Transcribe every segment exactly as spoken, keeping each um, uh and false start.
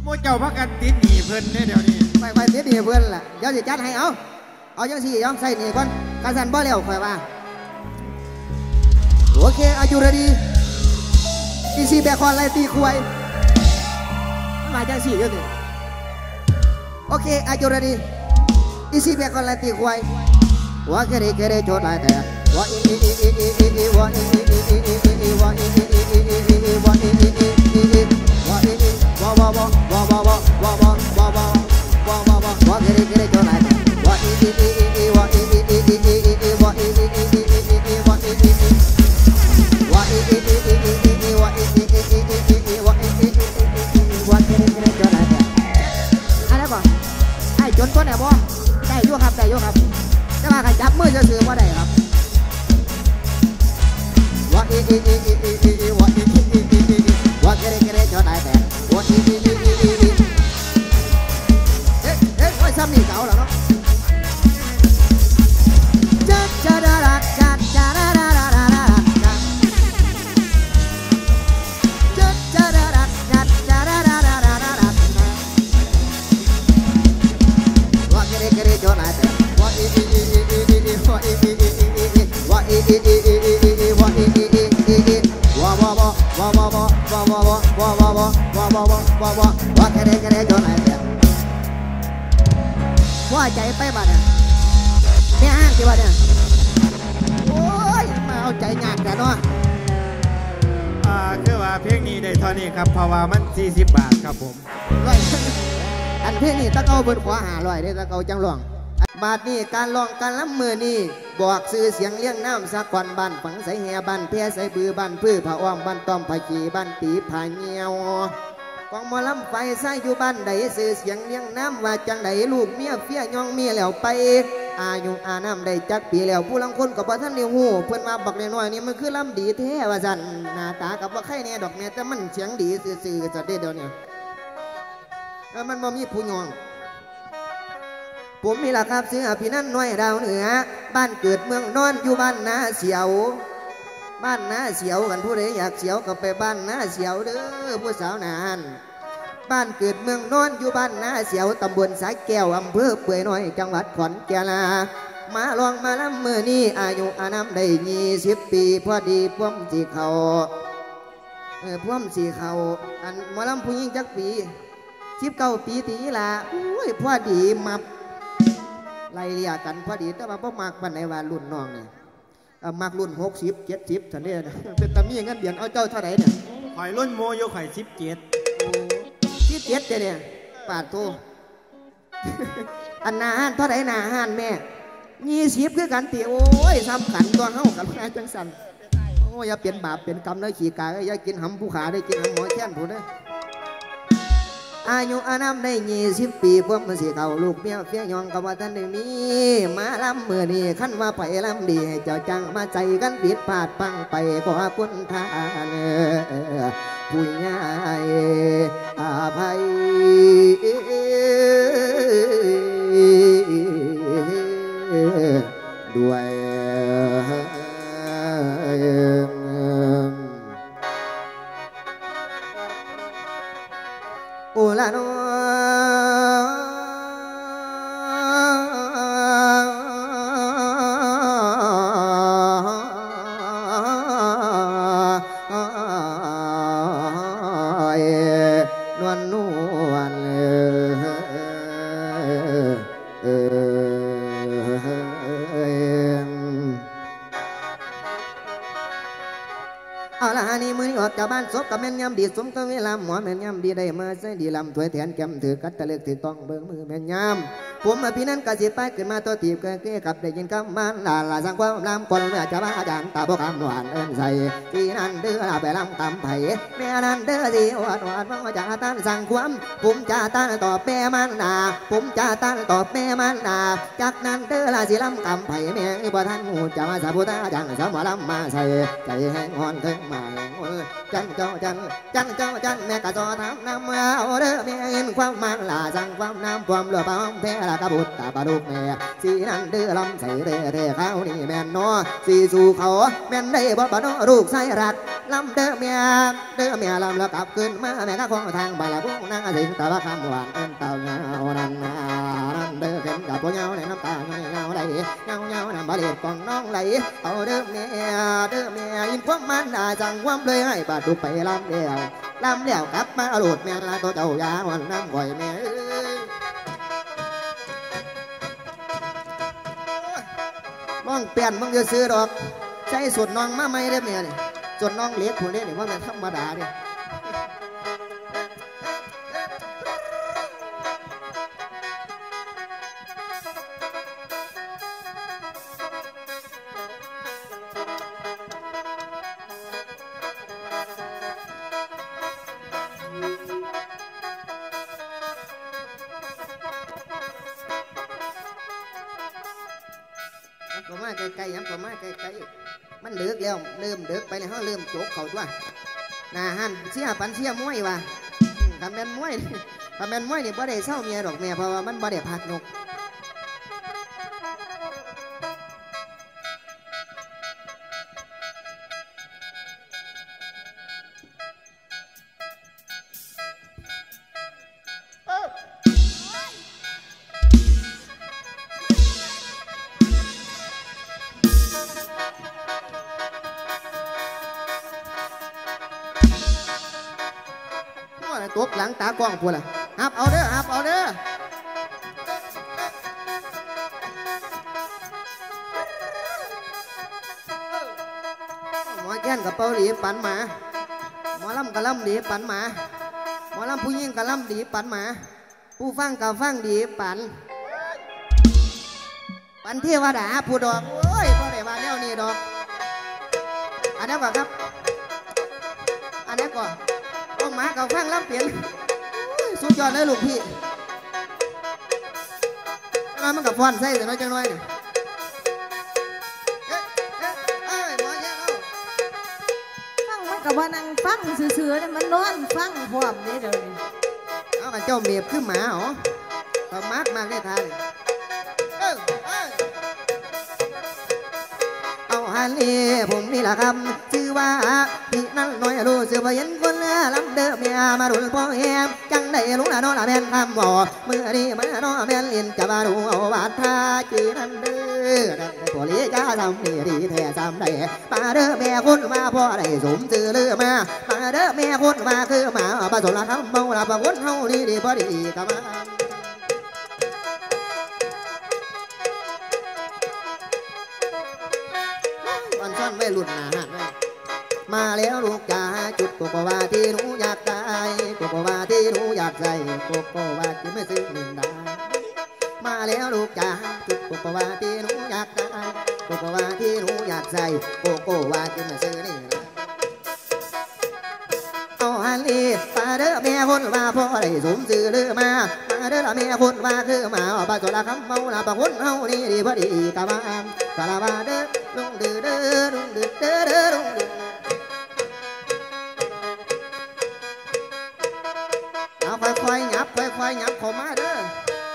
โมเจ้าพักกันติดหนีเพิ่นเนี่ยเดี๋ยวนี้ไปไปติดหนีเพิ่นล่ะเดี๋ยวจะจัดให้เอาเอาจังสี่ย้อมใส่หนีก่อนการสั่นบ่เร็วค่อยว่าโอเคอายุระดีอีซีแบกคอนไล่ตีควยมาจังสี่เยอะสิโอเคอายุระดีอีซีแบกคอนไล่ตีควยว่าเกเรเกเรโจทย์ไล่แต่ว่าอีอีอีอีอีอีอีว่าอีอีอีอีอีอีว่าอีอีอีอีอีอีว่าอีอีอีอีอีว่าอีอีว่าว่าว่าว่าว่าว่าว่าว่าว่าว่าว่าว่าว่าเกเรเกเรโจทย์ไล่แต่ว่าอีอีอีอีอีว่าอีอีอีอีอีอีว่าอีอีอีอีอีอีว่าอีอีอีว่าอีอีอีอีอีอีว่าอีอีอีอีอีอีว่าอีอีอีอีอีว่าเกเรเกเรโจทย์ไล่แต่อะไรบ่ไอ้จนตัวไหนบ่ได้อยู่ครับได้อยู่ครับจะมาขจับมือจะซื้อว่าได้ครับว่าอีอีอีอีอีอีว่าอีอีอีอีอีว่าเกเรเกเรจะได้แต่ว่าอีอีอีอีอีอีเอ๊ะเอ๊ะโอ้ยซ้ำนี่เก่าแล้วเนาะจัดจัดจัดจัดจัดจัดจัดจัดจัดจัดจัดว่าเกเรเกเรจะได้แต่ว่าอีอีอีอีอีว่าอีอีอีอีอีว่าอีอีอีอีอีอีว่าอีอีอีอีอีว่าว่าว่าว่าว่าว่าว่าว่าว่าว่าว่าว่าว่าว่าว่าว่าแค่เด็กแค่เด็กจนไหนเนี่ยว่าใจไปบ้านเนี่ยเนี่ยห้างกี่บ้านเนี่ยโอ้ยมาเอาใจหยาดกันเนาะอ่าคือว่าเพลงนี้ได้เท่านี้ครับเพราะว่ามันสี่สิบบาทครับผมร้อยอันเพลงนี้ตะเกาเบิดขวาหาร้อยได้ตะเกาจังหลวงบาดนี้การลองการล้ำมือนี่บอกซื้อเสียงเลี้ยงน้ำสักวันบ้านฝังใส่แห่บ้านเพียใส่บือบ้านพื้ผ้าอ้อมบ้านต้อมผ้าขีบ้านตีผ้าเงียวกองมอลำไฟใส่อยู่บ้านใดซื้อเสียงเลี้ยงน้ำว่าจังใดลูกเมียเฟี้ยยองเมียแล้วไปอายุอาน้ำได้จักปีแล้วผู้ลังคนกับบ่ท่านเลี้ยงหูเพื่อนมาบอกน้อยๆนี่มันคือล้ำดีแท้ว่าสันหน้าตากับว่าไข่เนี่ยดอกเนี่ยแต่มันเสียงดีซื่อๆจะได้เดี๋ยวนี้แล้วมันบ่มีผู้ยองผมมีราคาซื้อพี่นั่นน้อยดาวเหนือบ้านเกิดเมืองนอนอยู่บ้านนาเสียวบ้านนาเสียวกันผู้ใดอยากเสียวก็ไปบ้านนาเสียวเด้อผู้สาวนานบ้านเกิดเมืองนอนอยู่บ้านนาเสียวตำบลสายแก้วอำเภอเปื่อยน้อยจังหวัดขอนแก่นมาลองมาล้ำมือนี้อายุอานามได้ยี่สิบปีพอดีพ่วมสีเขาเออพ่วมสีเขาอันมาล้ำผู้หญิงจักปีสิบเก้าปีตีละอุ้ยพอดีมาไล่เรียกันพอดีแต่ว่าพ่อมากปันในว่ารุ่นน้องเนี่ยมากรุ่นหกสิบเจ็ดสิบท่านเนี่ยเป็นตามีเงินเดือนเอาเจ้าเท่าไหร่เนี่ยข่อยรุ่นโมโยข่อยสิบเจ็ดสิบเจ็ดเนี่ยปาดโตอันนาฮันเท่าไหร่นาฮันแม่ยี่สิบคือกันตีโอ้ยซ้ำขันตัวเฮ้ากับแม่จังสันโอ้ยอย่าเปลี่ยนบาปเป็นกรรมเลยขี่กาอย่ากินหำผู้ขาได้กินหำหมอแค้นผู้เด้ออายุอานามได้ยี่สิบปีพวกมันสิเขาลูกเมียเฟี้ยยองกับว่าท่านได้มีมาล้ำมือนี่ขั้นว่าไปล้ำดีเจ้าจังมาใจกันผิดพลาดปังไปขอคุณทานผู้ใหญ่อาภัยด้วยโอลาโนนวลนวลเอาละนี่มือออกจากบ้านศพกับแม่นยำดีสมกับเวลาหมอแม่นยำดีได้มาใส่ดีลำถวยแทนแก้มถือกัดตะเล็กถือต้องเบิ่งมือแม่นยำผมพี่นั้นกะสิไปขึ้นมาตัวตีบเกยกับได้ยินคำมันลาลาสังความลำคนเมื่อจะบ้าจานตาบกคำหวานเอินใส่ที่นั่นเด้อไปลำตำไผ่แม่นั่นเด้อสิหวานหวานว่าจะต้านสั่งความผมจะต้านตอบแม่มันนาผมจะต้านตอบแม่มันนาจากนั้นเด้อลาสิลำตำไผ่แม่บ่ท่านหูจะมาสาบุตาจังสมอลำมาใส่ใจแห้งอ่อนเถิงมาจังเจ้าใจจันจันเจ้าจันแม่กะจอทำน้ำเอาเด้อแม่เห็นความมันลาสั่งความน้ำความเหลือปองแท้ละกะบุตรตาปลุกแม่สีนั่นเดือลำใส่เร่เร่เขานี่แม่นนอสีสู่เขาแม่นได้บ่บ่นอลูกใส่รักลำเด้อแม่เด้อแม่ลำแล้วกลับขึ้นมาแม่ก็คงทางไปละพุ่งนั่งสิงแต่ว่าคำหวานเอิ้นเต่าเงานั่นนั่นเด้อเข็นกับพ่อเงาในน้ำตาเงาเงาไหลเงาเงาน้ำบาเลียดกองน้องไหลเอาเด้อแม่เด้อแม่ยิ้มความมันด่าจังความเลยให้บาดดูไปลำเดียวลำเดียวกลับมาหลุดแม่ละตัวเจ้ายาวันน้ำก่อยแม่มองเปลี่ยนมึงจะซื้อดอกใจสุดน้องมาไม่ได้แม่เนี่ยจนน้องเล็กคนนี้เนี่ยว่าแม่ธรรมดาเนี่ยก็มาไกลๆย้ำก็มาไกลๆมันเดือกแล้วเริ่มเดือกไปแล้วเขาเริ่มโจกเขาจ้ะนาฮันเชี่ยปันเชี่ยมวยว่ะทำเป็นมวยทำเป็นมวยนี่บ่ได้เศร้าเมียดอกแม่เพราะว่ามันบ่ได้พัดนกตบหลังตากล้องพูดล่ะฮับเอาเด้อฮับเอาเด้อหมอแก้นกับเปาหลีปันหมาหมอลำกับลำดีปันหมาหมอลำผู้ยิ่งกับลำดีปันหมาผู้ฟังกับฟังดีปันปันเทวดาผู้ดอกโอ้ยพ่อได้มาแนวนี้ดอกอันนี้ก่อนครับอันนี้ก่อนหมากับฟังลำเปลี่ยนสุดยอดเลยลูกพี่น้อยมันกับฟอนใส่แต่น้อยจังน้อยเนี่ยฟังมันกับว่านั่งฟังซื่อๆเนี่ยมันนอนฟังพร้อมนี่เดี๋ยวนี้เอากับเจ้าเมียบขึ้นหมาเหรอกับมากมากได้ทานเอาฮันนี่ผมนี่แหละครับชื่อว่าพี่นั่นน้อยรู้สึกว่าเห็นคนลำเดิมเมียมาดุลพ่อแฮมจังได้ลุงละน้อละแม่นคำบอกเมื่อนี้มาน้อแม่นลินจะมาดูเอาบาดท่าจีนั่นเด้อนั่นตัวเลี้ยจ้าทำนี่ดีแท้จำได้มาเด้อแม่คนมาพ่อได้สมจือเลือมามาเด้อแม่คนมาคือมาผสมละคำเมาละประคนเฮาดีดีพอดีกับมาวันซ้อนไม่หลุดหนาหันมาแล้วลูกจ๋าจุดโกโกวาที่หนูอยากได้โกโกวาที่หนูอยากใส่โกโกวาที่ไม่ซื้อหนึ่งดามาแล้วลูกจ๋าจุดโกโกวาที่หนูอยากได้โกโกวาที่หนูอยากใส่โกโกวาที่ไม่ซื้อนี่นะเอาฮันนี่มาเด้อแม่คนมาพ่อได้สมซื่อเลือมามาเด้อแม่คนมาคือมาเอาปลาโซลาคำเมาละปลาคนเฮานี่ดีพอดีกะมากะลาบาเด้อลุงดื้อเด้อลุงดื้อเด้อเด้อลุงดื้อเอาค่อยๆหยับค่อยๆหยับเข้ามาเด้อ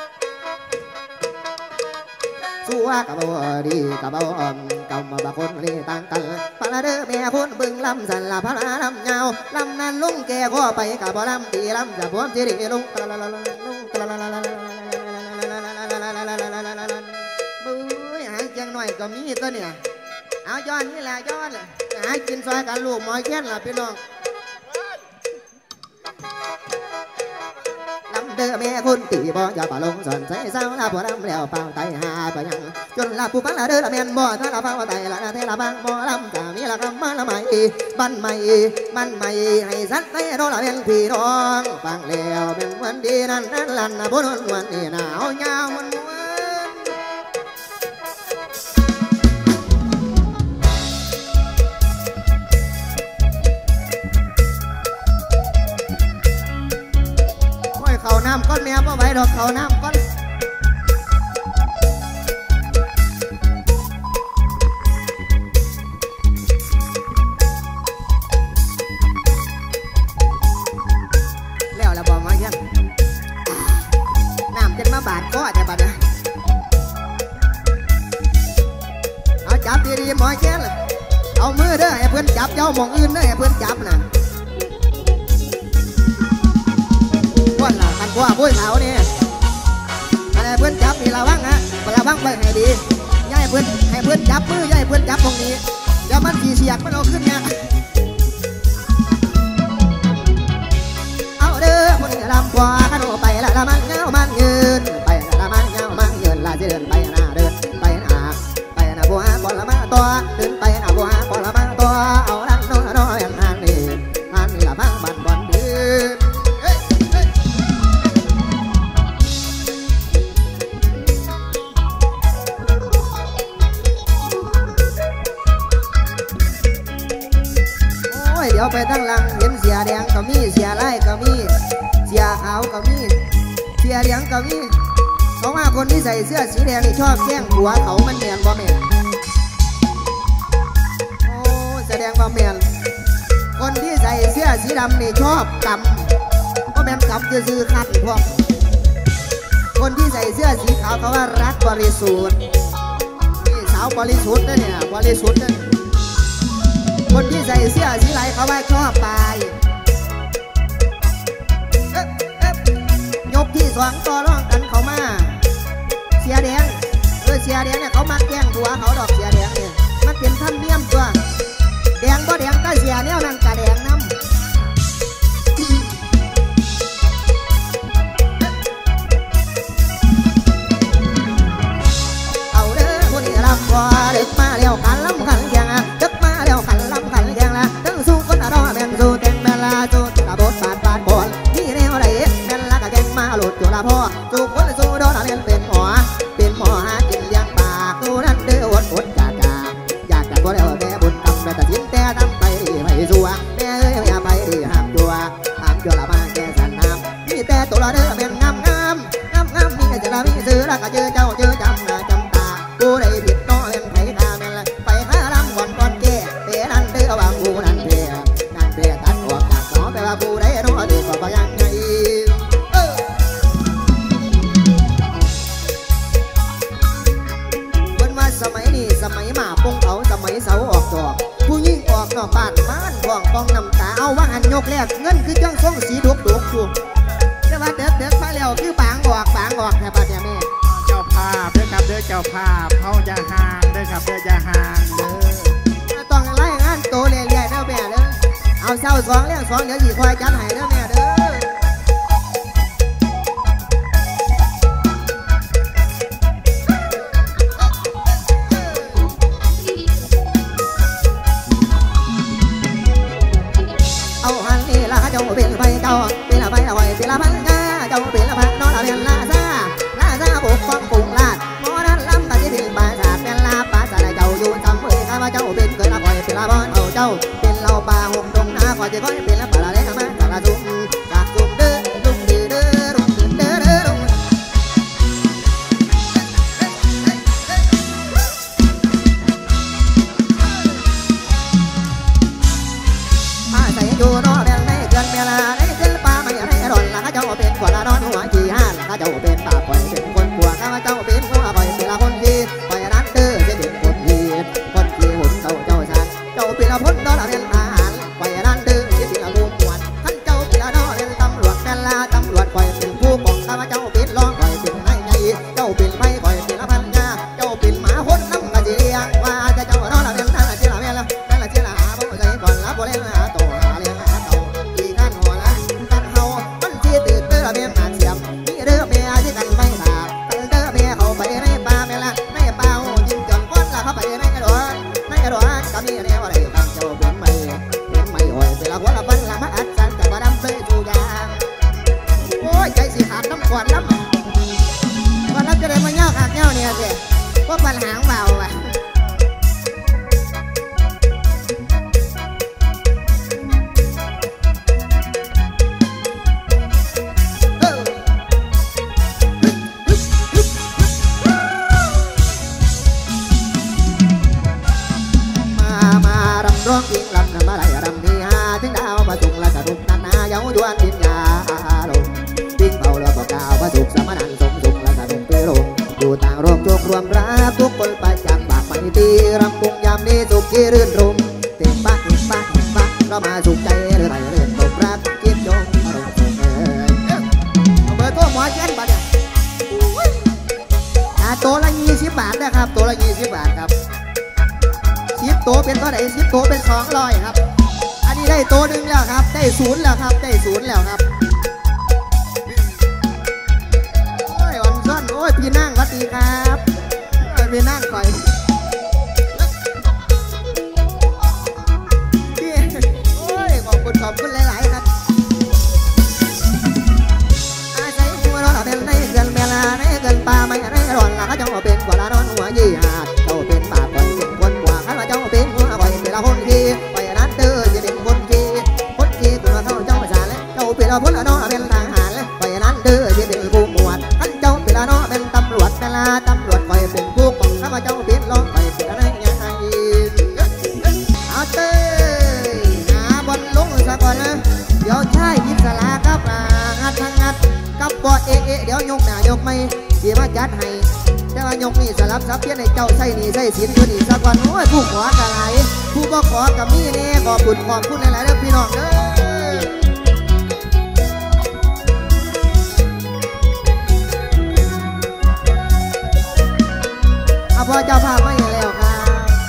สู้ว่ากะบ่ดีกะบ่อ่อมกำมาบางคนนี่ต่างกันปลาเด้อแม่คนบึงลำสันละพระลำยาวลำนั้นลุงแก่ข้อไปกะบ่ลำตีลำจะพวมจีรีลุงตะละละละลุงตะละละละละบุ้ยหางจังหน่อยก็มีตัวเนี่ยเอาย้อนนี่แหละย้อนหากินซอยกันลูกหมอยแค้นล่ะพี่น้องลำเด้อแม่คนตีบ่อย่าป่าลงสอนใส่เศร้าลาผัวลำแล้วเป่าไตหาไปยังจนลาผู้พังละเด้อละแม่นบ่ถ้าละเป่าไตละเทละบังบ่ลำจะมีละคำมาละใหม่บ้านใหม่บ้านใหม่ให้สัตว์ให้รอละแม่นพี่น้องฟังแล้วเป็นวันดีนั่นนั่นลั่นนะบ่นวันนี้หนาวยาวมันเขาน้ำก้อนแมวบ่ไหวดอกเขาน้ำก้อนบาดก้อแต่บัดนะเอาจับดีๆหมอแค้นเอามือเด้อให้เพื่อนจับเจ้ามองอื่นเด้อให้เพื่อนจับน่ะว่าล่ะกันกว่าพุ้ยสาวนี่อะไรเพื่อนจับนี่ระวังฮะระวังไปให้ดีย่ายเพื่อนให้เพื่อนจับมือย่ายเพื่อนจับตรงนี้เดี๋ยวมันสีเสียกมันเอาขึ้นเนี่ยเอาเด้อคนนี้ลำกว่าขนมไปละละมันเงามันยืนไปละละมันเงามันยืนละจะเดินไปหน้าเดินไปหน้าไปหน้าบัวบอลละมาตัวเดินไปหน้าบัวบอลละมาตัวเอาดันโน่นโน่นอย่างนั้นนี่อันนี้ละพังบันบอลยืนเดี๋ยวไปทั้งหลังเห็นเสียแดงก็มีเสียไล่ก็มีเสียขาวก็มีเสียเหลืองก็มีเพราะว่าคนที่ใส่เสื้อสีแดงนี่ชอบแกล้งผัวเขามันแมนบ่แมนโอ้แสดงว่าแมนคนที่ใส่เสื้อสีดำนี่ชอบกำก็แมนกำจะซื้อคัดพวกคนที่ใส่เสื้อสีขาวเขาว่ารักบริสุทธิ์นี่สาวบริสุทธิ์นะเนี่ยบริสุทธิ์นะคนที่ใส่เสื้อสีไหลเขาว่าชอบไปเอ๊ะเอ๊ะยกที่สองต่อรองกันเขามาเสียแดงเออเสียแดงเนี่ยเขามาแกล้งผัวเขาดอกเสียแดงเนี่ยมันเป็นท่านเนียมตัวแดงบ่แดงก็เสียเนี่ยนั่งกะแดงน้ำเอาเด้อคนนี้รับว่าเด็กมาเลี้ยวกันล้ำกันแข่งเด็กมาเลี้ยวกันล้ำกันแข่งละตั้งสู้คนละรอแม่นสู้เต็มเวลาสู้ตะบดบาดบาดบอลนี่แนวไหนแม่นละกะแกงมาหลุดจุฬาพ่อสู้คนสู้โดนเรียนเป็นหมอเป็นหมอหากินเลี้ยงปากสู้นั่นเด้ออดอดจากจากอยากจะบ่ได้แม่บุญกำแต่ตัดสินแต่ทำไปดีไม่สัวแม่เอ้ยอย่าไปดีห้ามจัวห้ามจัวละมาแก่สันน้ำมีแต่ตัวละเด้อเป็นงามงามงามงามมีแต่ละมีซื้อละก็เจอเจ้าเจอจำนะจำตากูได้ผิดน้อเล่นไผ่ตาแม่นละไปหาลำก่อนก่อนแก่เตะนั่นเด้อว่ากูนั่นเตะนั่นเตะตัดออกจากหมอแปลว่ากูได้น้อเด็กก็ยังไงสมัยนี้สมัยหมาปงเขาสมัยเสาออกดอกผู้ยิ่งออกนอกบ้านบ้านกองกองน้ำตาเอาว่าหันยกแรกเงินคือจ้องส่งสีดกดกอยู่แต่ว่าเด็กเด็กมาแล้วคือปางออกปางออกแค่บ้านเนี่ยแม่เจ้าภาพเด้อครับเด้อเจ้าภาพเขาจะห่างเด้อครับเด้อจะห่างเด้อต้องไล่งานโตเรื่อยๆเด้อแม่เด้อเอาเศร้าสองเรื่องสองเดี๋ยวสี่ควายจัดให้เด้อแม่เด้อเจ้าเป็นไฟเก่าเป็นละไฟละไฟเป็นละพันกาเจ้าเป็นละพันนอนละเป็นละซาละซาบุกฟองปุ่งลาดมอนั้นล้ำตาที่เป็นปราสาทเป็นละปราสาทเจ้าอยู่ทำเมื่อข้าว่าเจ้าเป็นเกิดละคอยเป็นละบอนเอาเจ้าเป็นเราป่าหงตรงนาคอยจะคอยเป็นละป่าละเล็กมาจากละซุ่มจากซุ่มเด้อลุงดื้อเด้อลุงดื้อเด้อเด้อลุงมาใส่อยู่นอแดงได้เกินเวลาได้เกินป่าไม่ให้รอนละข้าเจ้าเป็นขวดละนอนหัวจีห้าละข้าเจ้าเป็นป่าปล่อยเป็นคนกลัวข้าเจ้าเป็นหัวปล่อยเป็นละคนดีปล่อยนั้นเด้อจะเป็นคนดีคนดีหุ่นเจ้าเจ้าชันเจ้าเป็นละพ้นนอละเป็นทหารปล่อยนั้นเด้อจะเป็นละงูหวนท่านเจ้าเป็นละนอเป็นตำรวจเป็นละตำรวจปล่อยเป็นผู้ปกข้าเจ้าเป็นรองปล่อยเป็นนายใหญ่เจ้าเป็นไม่ปล่อยเป็นละพันยาเจ้าเป็นหมาพ้นน้ำกะจีเรียงว่าจะเจ้านอละเป็นนั่นละเจ้าละแม่ละนั่นละเจ้าละหาบ่ใจก่อนละบ่เล่นหาโตหาเลี้ยงหาโตกี่ขั้นหัวละกันเฮามันที่ตื่นเด้อเมียอาเสียมนี่เด้อเมียที่กันไม่ตากันเด้อเมียเขาไปในป่าแม่ละในป่ายิงจนก้นละเขาไปในกระโดดในกระโดดก็มีแนวอะไรกันเจ้าเป็นไม่เป็นไม่หอยเป็นละหัวละพันละมาอัดสันกับมาดำเสื้อจูยางโอ้ยใจสิขาดน้ำขวดน้ำวันรับจะได้มาเงาขาดเงาเนี่ยสิพวกปัญหาเบาอ่ะร้องกิงลำนำมาไหลรำมีฮาถึงดาวมาสุกละสนุกนานาเย้ายวนดินยาลงปิ้งเบาเรือบอกดาวมาสุกสมนันสมสุกละสตีรำวงยามนี้สุขีรื่นรมเต็มบ้านเต็มบ้านเต็มบ้านเรามาสุขใจเรื่อยเรื่อยตกรักเก็บจงอารมณ์เอ่ยเอาเบอร์โทรหมอเช่นบัดเนี่ยอ่าตัวละยี่สิบบาทนะครับตัวละยี่สิบบาทครับสิบตัวเป็นเท่าไหร่สิบตัวเป็นสองร้อยครับอันนี้ได้ตัวหนึ่งแล้วครับได้ศูนย์แล้วครับได้ศูนย์แล้วครับโอ้ยอ่อนซ่อนโอ้ยพี่นั่งสวัสดีครับพี่นั่งคอยพี่โอ้ยขอบคุณขอบคุณหลายๆครับอาศัยหัวเราเป็นในเกินเวลาในเกินป่าไม่ในร้อนละเขาจะเป็นกว่าละนอนหัวยี่หาดเจ้าเป็นป่าคอยเป็นคนกว่าข้าเจ้าเป็นหัวคอยเป็นละคนที่ไปนั้นเด้อจะเป็นคนที่คนที่ตัวเขาเจ้าสารเจ้าเป็นละพลละนอเป็นทหารไปนั้นเด้อจะเป็นผู้หมวดท่านเจ้าเป็นละนอเป็นตำรวจเวลาตำรวจคอยเป็นผู้ปกข้าเจ้าเป็นรองคอยเป็นอะไรยังไงเอาเต้หาบอลลงสักก่อนนะเดี๋ยวใช่ยิบสลากับงัดทางงัดกับปอดเอะเอะเดี๋ยวยกหน้ายกไม่เดี๋ยวมาจัดให้แต่ว่ายกนี่สลับซับเพี้ยนในเจ้าใส่นี่ใส่สินตัวนี่สักวันโอ้ยผู้ขอกะไหลผู้บ่ขอกับมีเน่ขอบุญขอบคุณหลายๆเด้อพี่น้องเด้อเอาพอเจ้าภาพไม่แล้วครับ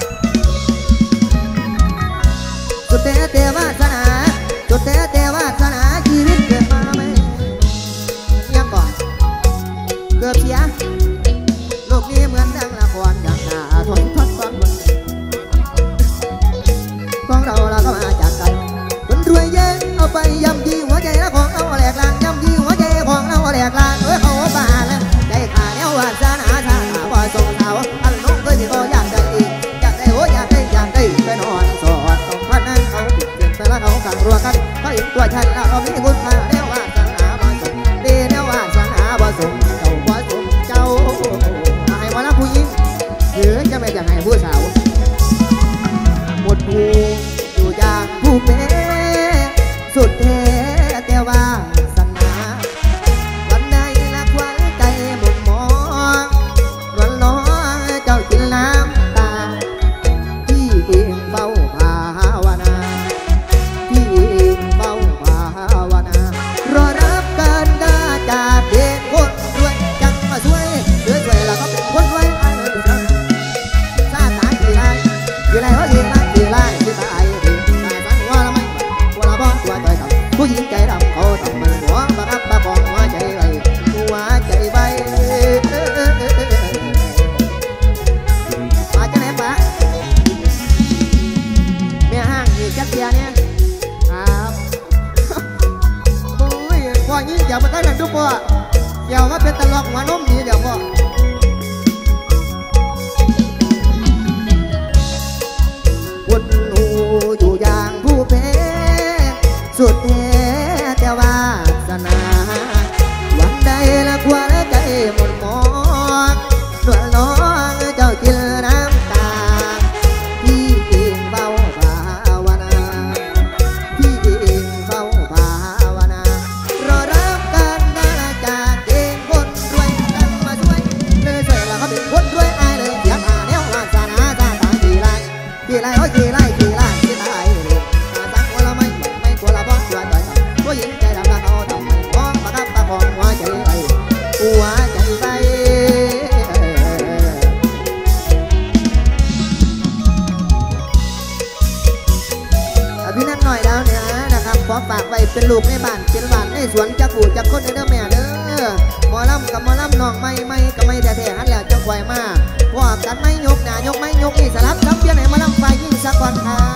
สุดแต่แต่วาสนาสุดแต่แต่วาสนาชีวิตเกิดมาไม่ยังก่อนเกือบเสียโลกนี้เหมือนดังละครอย่างหนาทนทนทนของเราเราก็มาจากกันคนรวยเย็นเอาไปย่ำยีหัวใจละของเราแหลกลานย่ำยีหัวใจของเราแหลกลานเออเขาบ้าแล้วใจขาแนววาสนาชาติว่าส่งสาวอันน้องเคยที่ก็อยากได้อยากได้โอ้อยากได้อยากได้ไปนอนสอดต้องพันนั้นเขาติดเจ็บแต่ละเขาขังรัวกันเขาเห็นตัวฉันแล้วเรามีคุณค่าแนววาสนาบ่ส่งดีแนววาสนาบ่ส่งเจ้าบ่ส่งเจ้าให้มาละผู้หญิงหรือจะไม่อยากให้ผู้สาวหมดผู้อยู่อย่างผู้เป้สุดแท้แต่ว่าสนาวันใดละควันใจหมดมองวันน้องเจ้ากินน้ำตาพี่เองเฝ้าภาวนาพี่เองเฝ้าภาวนารอรับการด่าจากเด็กคนรวยจังมาช่วยเดือดช่วยแล้วก็เป็นคนรวยไอ้เดือดซาตากี่ไรกี่ไรเขากี่ไรกี่ไรกี่ตายตายทั้งว่าละไม่ว่าละบ้องว่าใจดำผู้หญิงใจดำเขาทำมันหัวบังคับบังคับหัวใจไว้หัวใจไว้มาจะไหนปะเมียห้างมีจักเทียเนี่ยครับปุ้ยพ่อยิ่งอย่ามาใกล้หนังทุกพ่อเดี๋ยวมาเป็นตลกหัวนมดีเดี๋ยวพ่อวนหูอยู่อย่างผู้เพ้สุดแท้แต่ว่าสนาวันใดละกว่าใจหมดมองนวลน้องเจ้ากินน้ำตาพี่เองเบาภาวนาพี่เองเบาภาวนารอรับการด่าจากเองคนรวยกันมาช่วยเลยช่วยแล้วเขาเป็นคนรวยอายเลยเสียผ่าแนววาสนาจ้าตากี่ไรกี่ไรโอ้ยกี่ไรกี่ไรกี่ตายเลยมาสักคนละไม่ไม่กลัวละบ้องตัวใจต่ำผู้หญิงใจดำละเขาทำไม่มองประคับประคองหัวใจไอ้หัวใจไอ้พี่นั่นหน่อยแล้วเนี่ยนะครับขอฝากไว้เป็นลูกในบ้านเป็นบ้านในสวนจักกูจักคนเด้อแม่เด้อหมอลำกับหมอลำน้องไม่ไม่ก็ไม่แต่แท้หันแล้วจังไหวมาว่ากันไม่ยกหน้ายกไม่ยกนี่สลับซับเพี้ยนให้หมอลำไฟยิ่งสักวันครับ